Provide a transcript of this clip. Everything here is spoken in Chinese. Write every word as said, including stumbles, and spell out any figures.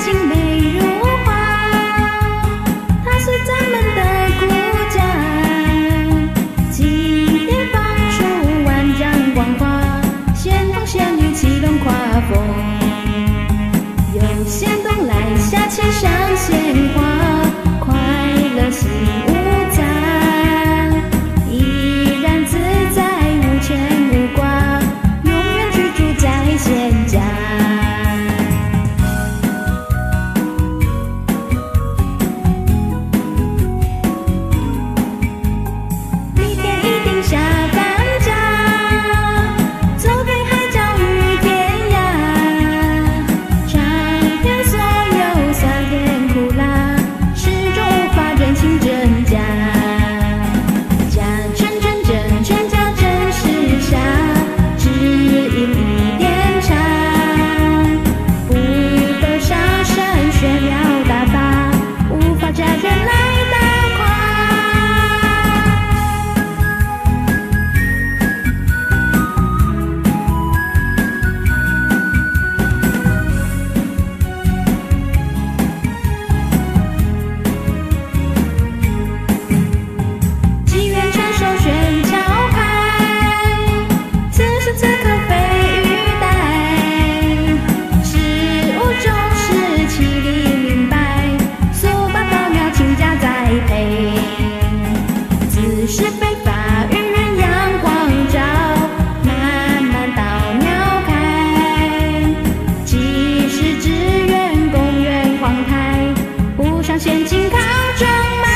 景美如画，它是咱们的国家。今天放出万丈光华，仙童仙女齐龙跨风，有仙童来下牵上鲜花，快乐喜无杂，怡然自在无牵无挂，永远居住在仙家。一天一定下甘蔗，走遍海角与天涯，尝遍所有酸甜苦辣，始终无法认清真假。假真真真真假真是傻，只饮一点茶，不得杀生炫耀大发，无法假人来打垮。机缘传授玄巧开，此时此刻非玉带，事物重视其理明白，速把宝鸟倾家栽培。此时非法与人阳光照，慢慢稻苗开，即使只愿公园荒台，不上仙境靠中脉。